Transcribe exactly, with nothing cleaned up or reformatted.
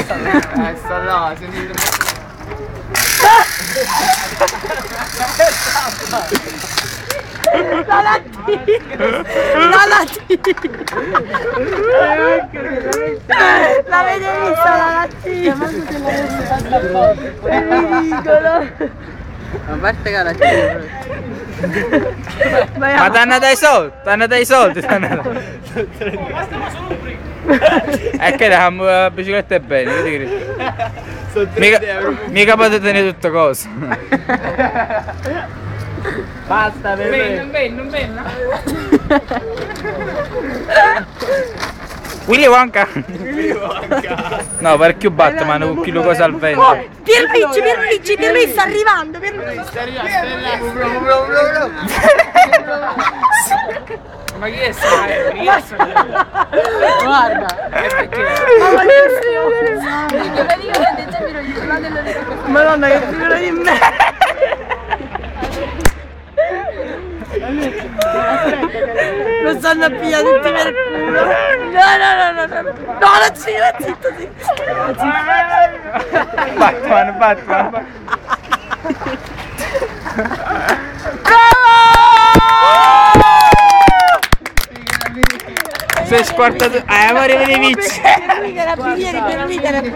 Eh, sta là, sentite. La lattina! La lattina! L'avete vista la lattina? È ridicolo! A parte che la lattina. Ma t'hanno dai soldi, t'hanno dai soldi, t'hanno dai. E che la bicicletta è bene, che ti credi? Mica, mica potete tenere tutte cose. Basta, per me. Non ven, non ven, no? Willy Wonka! No, parecchio Batman, un chilo cosa al vento. Oh, Pierluigi, Pierluigi, Pierluigi sta arrivando, Pierluigi! Sta arrivando, Ma chi è sta? Chi è sta? guarda. Ma che Madonna, che figura di me! Lo stanno a pigliare tutti per culo! No, no, no, no, no! No, la zitto, la zitto, zitto! Batman, Batman! Sei squartato. Eh, amore, vedi, Vici! Per lui che era pigliere, per lui che era